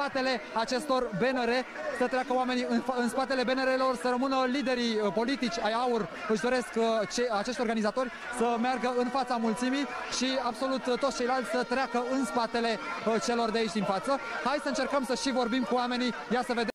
spatele acestor bannere, să treacă oamenii în spatele bannerelor, să rămână liderii politici ai AUR. Își doresc acești organizatori să meargă în fața mulțimii și absolut toți ceilalți să treacă în spatele celor de aici din față. Hai să încercăm să și vorbim cu oamenii, ia să vedem.